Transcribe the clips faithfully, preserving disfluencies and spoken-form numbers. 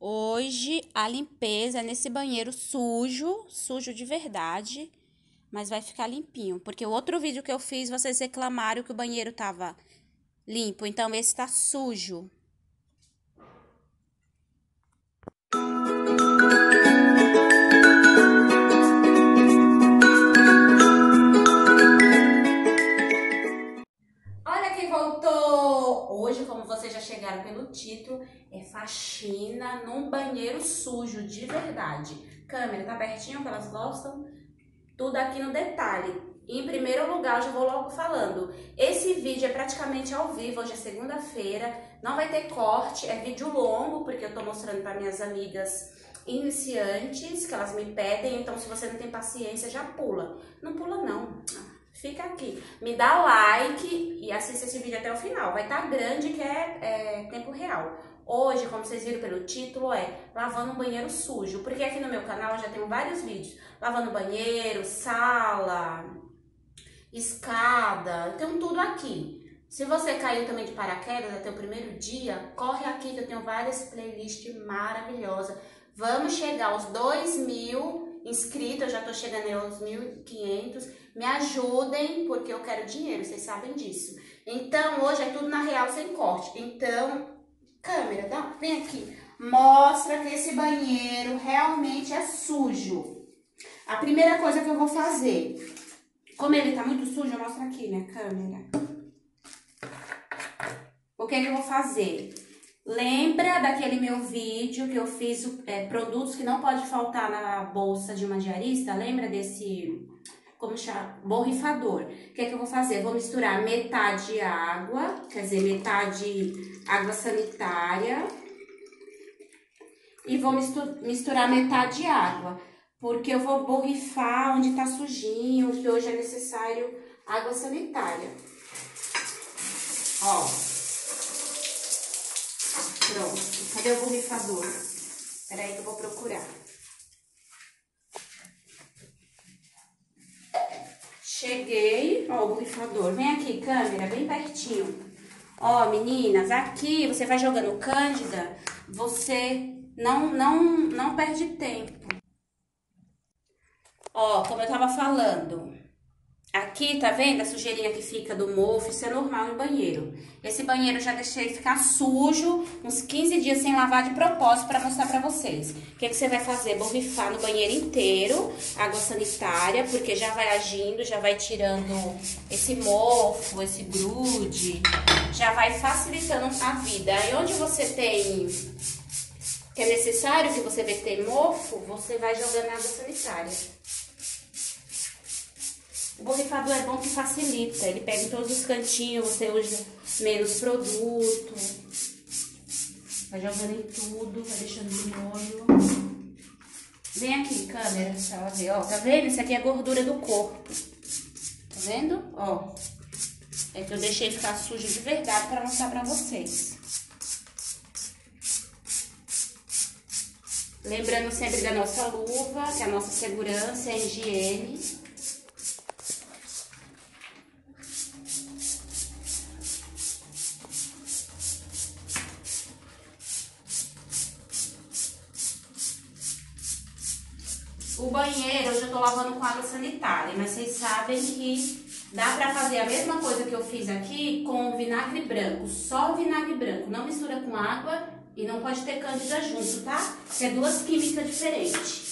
Hoje a limpeza é nesse banheiro sujo, sujo de verdade, mas vai ficar limpinho. Porque o outro vídeo que eu fiz, vocês reclamaram que o banheiro tava limpo, então esse tá sujo. Olha quem voltou! Hoje, como vocês já chegaram pelo título, é faxina num banheiro sujo, de verdade. Câmera, tá pertinho que elas gostam? Tudo aqui no detalhe. Em primeiro lugar, eu já vou logo falando. Esse vídeo é praticamente ao vivo, hoje é segunda-feira. Não vai ter corte, é vídeo longo, porque eu tô mostrando para minhas amigas iniciantes, que elas me pedem. Então, se você não tem paciência, já pula. Não pula, não. Fica aqui. Me dá like e assista esse vídeo até o final. Vai estar grande, que é, é tempo real. Hoje, como vocês viram pelo título, é lavando um banheiro sujo. Porque aqui no meu canal eu já tenho vários vídeos. Lavando banheiro, sala, escada, tem tudo aqui. Se você caiu também de paraquedas até o primeiro dia, corre aqui que eu tenho várias playlists maravilhosas. Vamos chegar aos dois mil inscritos, eu já tô chegando aos mil e quinhentos. Me ajudem, porque eu quero dinheiro, vocês sabem disso. Então, hoje é tudo na real, sem corte. Então, câmera, dá, vem aqui. Mostra que esse banheiro realmente é sujo. A primeira coisa que eu vou fazer, como ele tá muito sujo, eu mostro aqui, minha câmera. O que é que eu vou fazer? Lembra daquele meu vídeo que eu fiz é, produtos que não pode faltar na bolsa de uma diarista? Lembra desse, como chama? Borrifador. O que é que eu vou fazer? Vou misturar metade água, quer dizer, metade água sanitária. E vou misturar metade água, porque eu vou borrifar onde tá sujinho, que hoje é necessário água sanitária. Ó. Pronto. Cadê o borrifador? Peraí que eu vou procurar. Cheguei. Ó, o borrifador. Vem aqui, câmera, bem pertinho. Ó, meninas, aqui você vai jogando cândida, você não, não, não perde tempo. Ó, como eu tava falando, aqui, tá vendo a sujeirinha que fica do mofo? Isso é normal em banheiro. Esse banheiro eu já deixei ficar sujo, uns quinze dias sem lavar de propósito pra mostrar pra vocês. O que que você vai fazer? Borrifar no banheiro inteiro, água sanitária, porque já vai agindo, já vai tirando esse mofo, esse grude, já vai facilitando a vida. Aí onde você tem, que é necessário que você vê que tem mofo, você vai jogando água sanitária. O borrifador é bom que facilita, ele pega em todos os cantinhos, você usa menos produto. Vai jogando em tudo, vai deixando de molho. Vem aqui, câmera, pra ela ver, ó, tá vendo? Isso aqui é gordura do corpo. Tá vendo? Ó, é que eu deixei ficar sujo de verdade pra mostrar pra vocês. Lembrando sempre da nossa luva, que é a nossa segurança, é a higiene. O banheiro eu já tô lavando com água sanitária, mas vocês sabem que dá pra fazer a mesma coisa que eu fiz aqui com vinagre branco, só vinagre branco, não mistura com água e não pode ter cândida junto, tá? Que é duas químicas diferentes.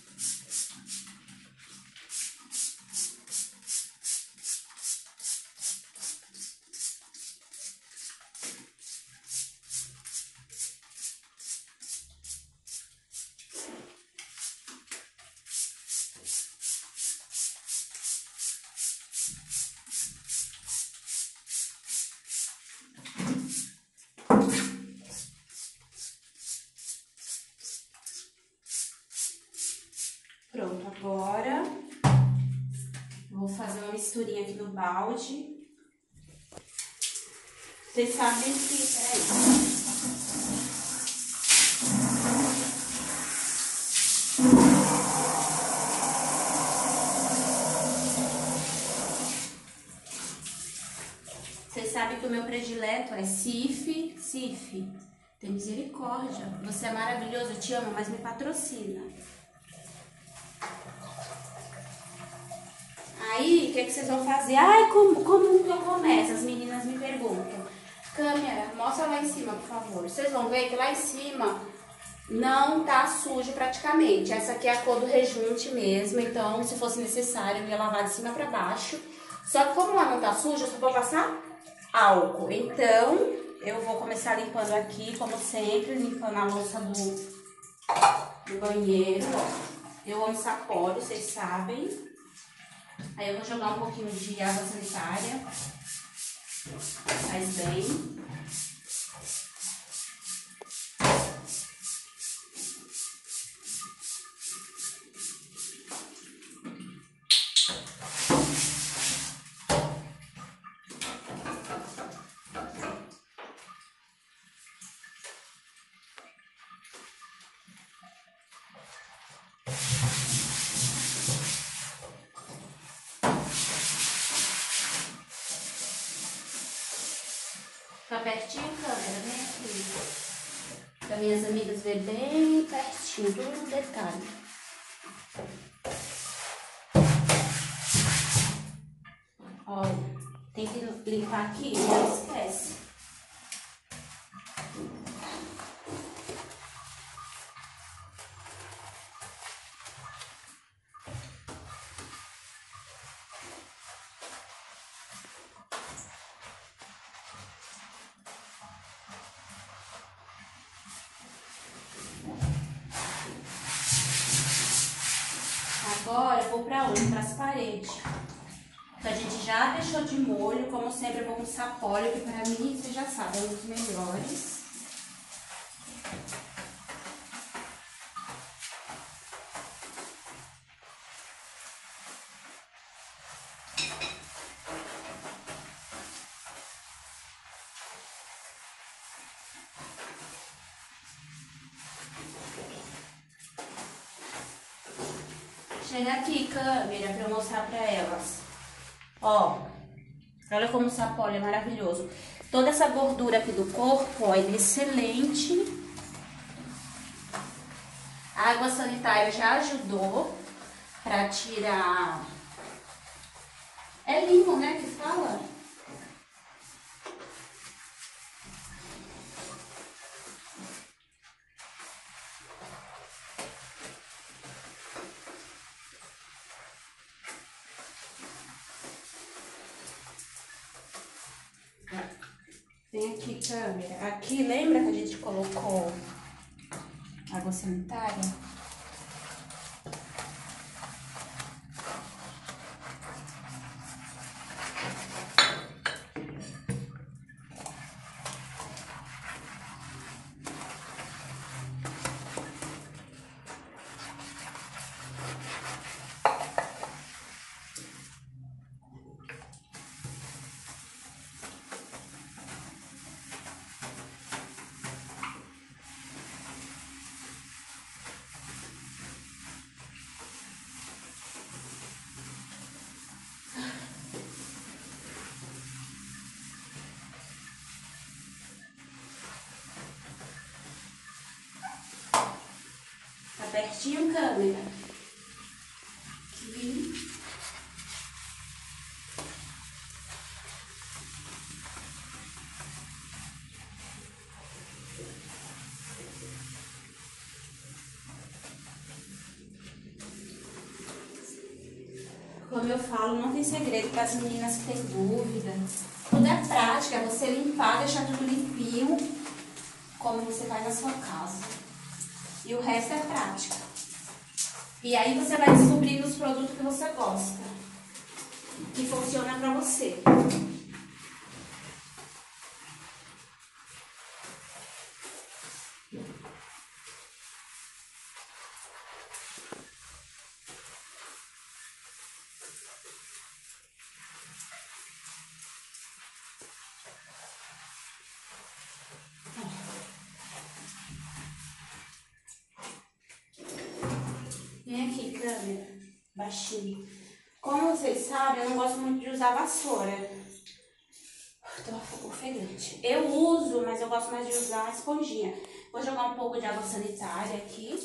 Pronto, agora vou fazer uma misturinha aqui no balde. Vocês sabem que... Peraí. Vocês sabem que o meu predileto é Cif, Cif. Tem misericórdia. Você é maravilhoso, eu te amo, mas me patrocina. Aí, o que, é que vocês vão fazer? Ai, como, como que eu começo? As meninas me perguntam. Câmera, mostra lá em cima, por favor. Vocês vão ver que lá em cima não tá sujo praticamente. Essa aqui é a cor do rejunte mesmo, então se fosse necessário eu ia lavar de cima pra baixo. Só que como lá não tá sujo, eu só vou passar álcool. Então eu vou começar limpando aqui, como sempre, limpando a louça do, do banheiro, ó. Eu amo sapólio, vocês sabem. Aí eu vou jogar um pouquinho de água sanitária. Faz bem. Tá pertinho, câmera? Vem aqui. Pra minhas amigas ver bem pertinho, tudo no detalhe. Olha, tem que limpar aqui, não esquece. Agora eu vou pra onde? Para as paredes. Então a gente já deixou de molho, como sempre eu vou com sapólio, que pra mim, você já sabe, é um dos melhores. Chega aqui, câmera, pra eu mostrar pra elas. Ó, olha como o sapólio é maravilhoso. Toda essa gordura aqui do corpo, ó, ele é excelente. A água sanitária já ajudou pra tirar... É limpo, né, que fala? Vem aqui, câmera. Aqui, lembra que a gente colocou água sanitária? Pertinho, câmera. Aqui. Como eu falo, não tem segredo para as meninas que têm dúvida. Tudo é prática, é você limpar, deixar tudo limpinho, como você faz na sua casa. E o resto é prática. E aí você vai descobrindo os produtos que você gosta, que funciona pra você. Vem aqui, câmera, baixinho. Como vocês sabem, eu não gosto muito de usar vassoura. Tô ofegante. Eu uso, mas eu gosto mais de usar a esponjinha. Vou jogar um pouco de água sanitária aqui.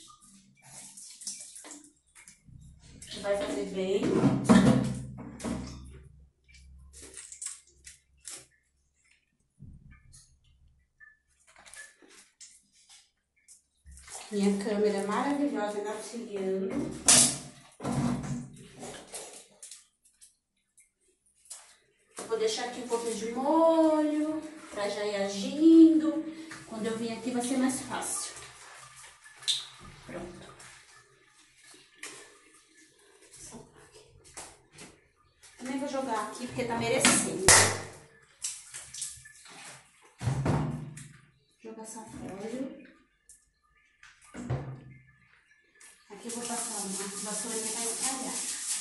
Vai fazer bem. Minha câmera maravilhosa me auxiliando. Vou deixar aqui um pouquinho de molho, pra já ir agindo. Quando eu vir aqui vai ser mais fácil. Pronto. Também vou jogar aqui porque tá merecendo. Jogar safólio. Aqui eu vou passar uma vassourinha pra espalhar.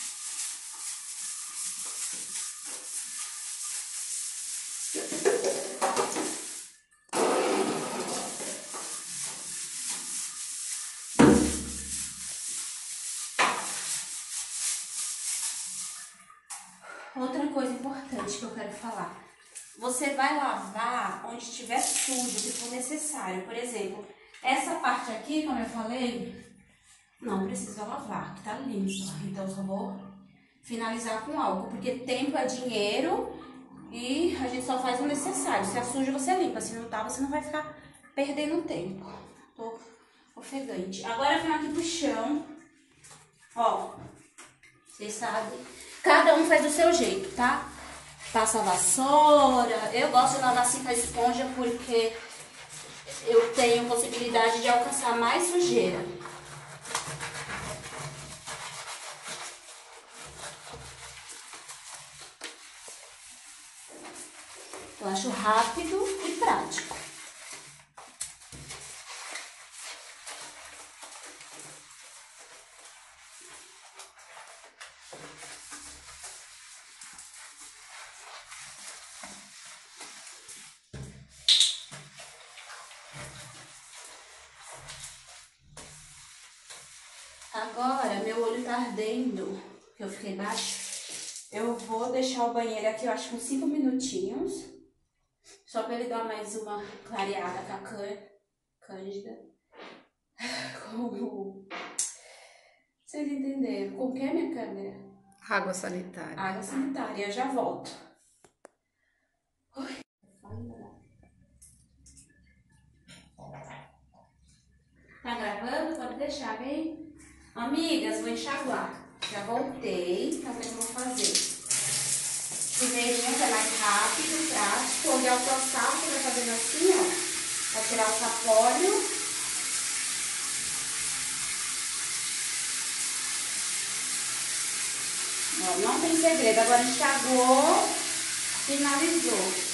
Outra coisa importante que eu quero falar. Você vai lavar onde estiver sujo, se for necessário. Por exemplo, essa parte aqui, como eu falei, não precisa lavar, que tá limpa. Então, eu só vou finalizar com álcool, porque tempo é dinheiro e a gente só faz o necessário. Se é sujo, você limpa. Se não tá, você não vai ficar perdendo tempo. Tô ofegante. Agora eu venho aqui pro chão. Ó, vocês sabem. Cada um faz do seu jeito, tá? Passa a vassoura. Eu gosto de lavar assim com a esponja porque eu tenho possibilidade de alcançar mais sujeira. Eu acho rápido e prático. Agora, meu olho tá ardendo, que eu fiquei baixo. Eu vou deixar o banheiro aqui, eu acho, com cinco minutinhos. Só pra ele dar mais uma clareada com a cândida. Como... Vocês entenderam? Com o que é minha câmera? Água sanitária. Água sanitária, eu já volto. Ui. Tá gravando? Pode deixar, bem? Amigas, vou enxaguar. Já voltei, então o que eu vou fazer? Chuveirinho que é mais rápido, prático. Onde é o total, você vai fazendo assim, ó. Vai tirar o sapólio. Ó, não tem segredo. Agora enxaguou, finalizou.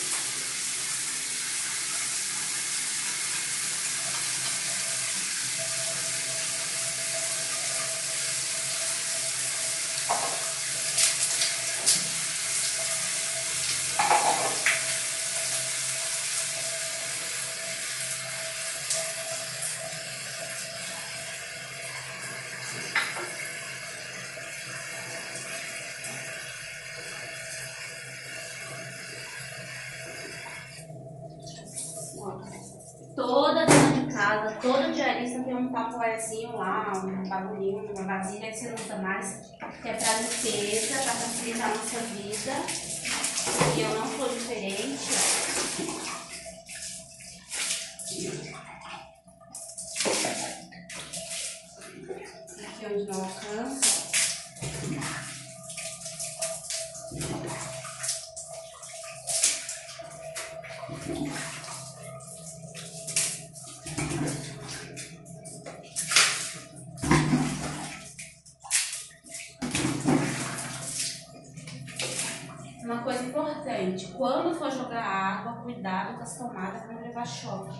Toda dona de casa, todo diarista tem um tapoezinho lá, um bagulhinho, uma vasilha que você não usa mais, que é pra limpeza, pra facilitar a nossa vida. E eu não sou diferente, ó. Aqui onde não alcança. Uma coisa importante, quando for jogar água, cuidado com as tomadas para não levar choque.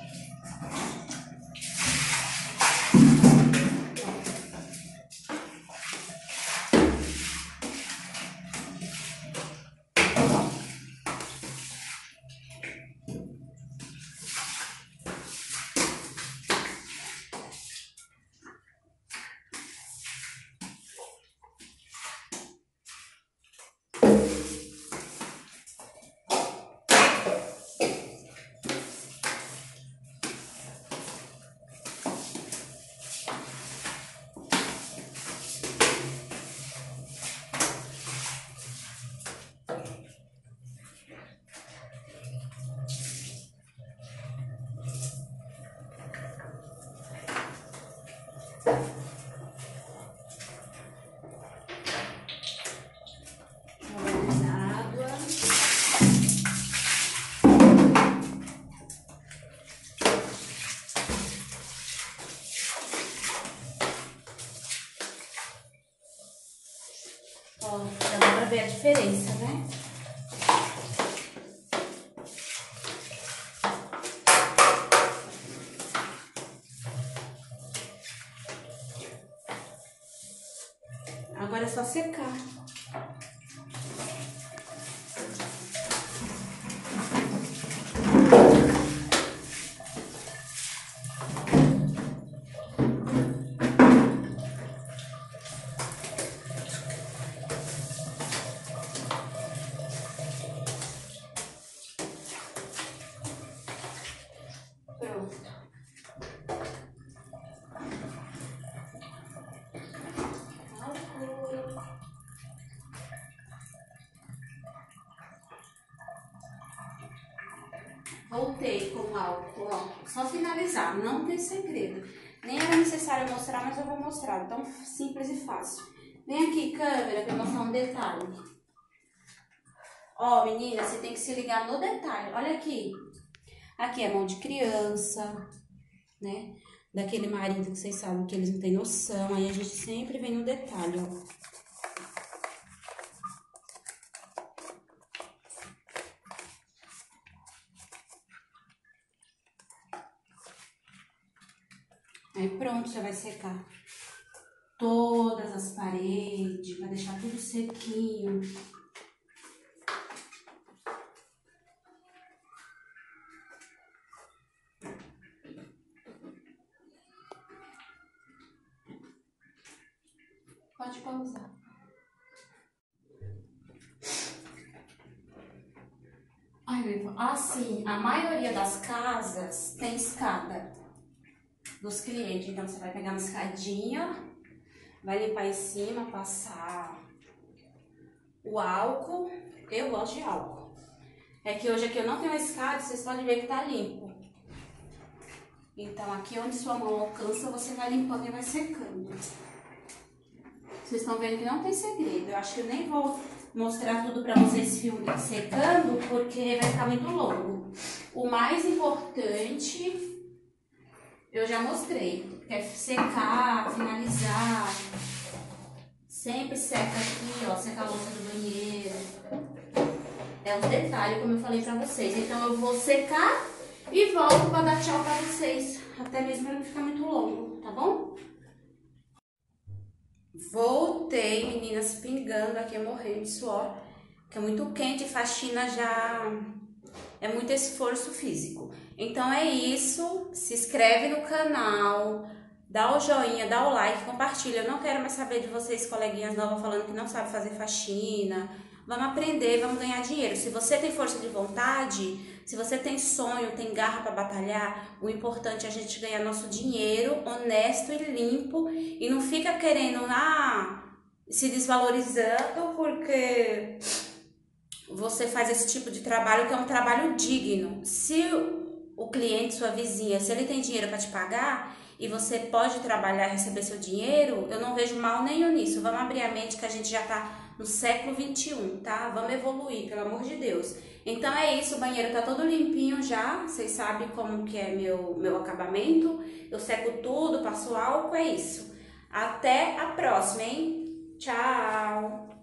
Ó, já dá pra ver a diferença, né? Agora é só secar. Voltei com o álcool, ó. Só finalizar, não tem segredo. Nem era necessário mostrar, mas eu vou mostrar. Tão simples e fácil. Vem aqui, câmera, pra eu mostrar um detalhe. Ó, menina, você tem que se ligar no detalhe. Olha aqui. Aqui é mão de criança, né? Daquele marido que vocês sabem que eles não têm noção. Aí a gente sempre vem no detalhe, ó. Aí pronto, já vai secar todas as paredes, vai deixar tudo sequinho. Pode pausar. Assim, a maioria das casas tem escada dos clientes, então você vai pegar uma escadinha, vai limpar em cima, passar o álcool. Eu gosto de álcool. É que hoje aqui eu não tenho uma escada, vocês podem ver que tá limpo. Então aqui onde sua mão alcança, você vai limpando e vai secando. Vocês estão vendo que não tem segredo. Eu acho que eu nem vou mostrar tudo pra vocês secando, porque vai ficar muito longo. O mais importante eu já mostrei, que é secar, finalizar. Sempre seca aqui, ó, seca a louça do banheiro. É um detalhe, como eu falei pra vocês. Então eu vou secar e volto pra dar tchau pra vocês. Até mesmo pra não ficar muito longo, tá bom? Voltei, meninas, pingando aqui, morrendo de suor. Que é muito quente, faxina já é muito esforço físico. Então é isso, se inscreve no canal, dá o joinha, dá o like, compartilha. Eu não quero mais saber de vocês, coleguinhas novas, falando que não sabe fazer faxina. Vamos aprender, vamos ganhar dinheiro. Se você tem força de vontade, se você tem sonho, tem garra para batalhar, o importante é a gente ganhar nosso dinheiro honesto e limpo. E não fica querendo, ah, se desvalorizando porque você faz esse tipo de trabalho, que é um trabalho digno. Se o cliente, sua vizinha, se ele tem dinheiro para te pagar e você pode trabalhar e receber seu dinheiro, eu não vejo mal nenhum nisso. Vamos abrir a mente que a gente já tá no século vinte e um, tá? Vamos evoluir, pelo amor de Deus. Então é isso, o banheiro tá todo limpinho já, vocês sabem como que é meu, meu acabamento. Eu seco tudo, passo álcool, é isso. Até a próxima, hein? Tchau!